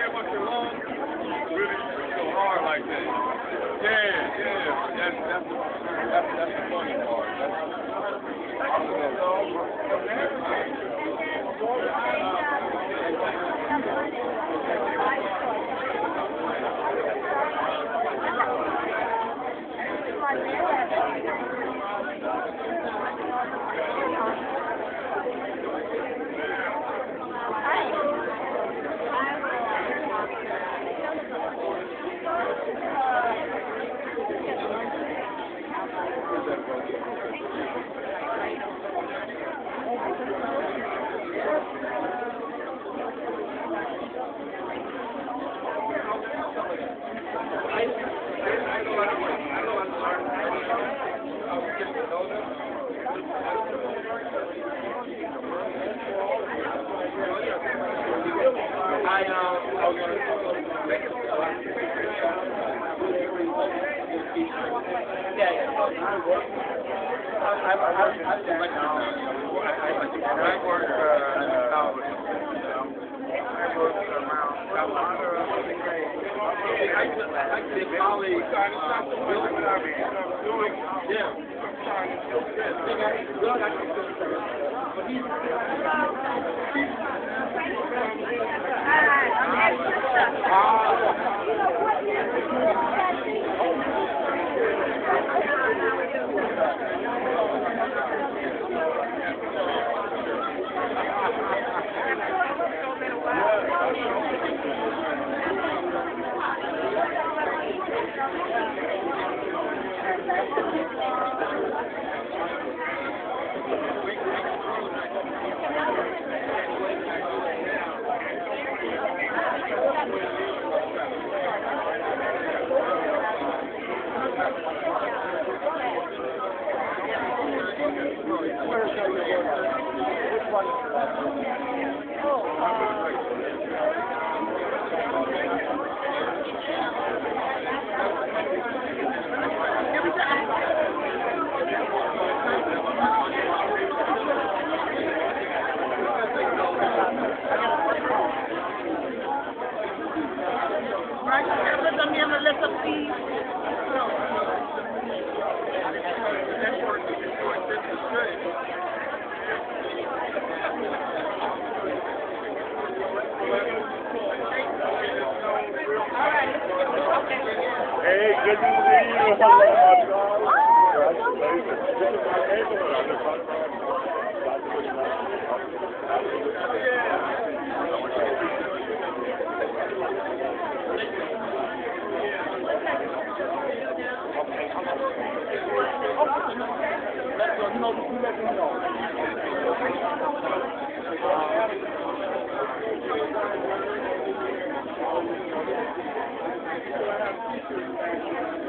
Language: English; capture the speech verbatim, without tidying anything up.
care about your lungs, really go hard like that. Yeah, yeah. That's that's the that's that's the funny part. That's, I um, I was going to make it. Yeah, yeah. I, I, I, I just like to know. I, I like to I work uh, out with um, I work around Carolina. I just I did Molly kind of stop the building that I've been doing. Yeah. Sometimes it's so good. Well, I can do it. But he's Hey, good to see you. Hello, congratulations. This is my neighborhood. I'm just talking about Thank you.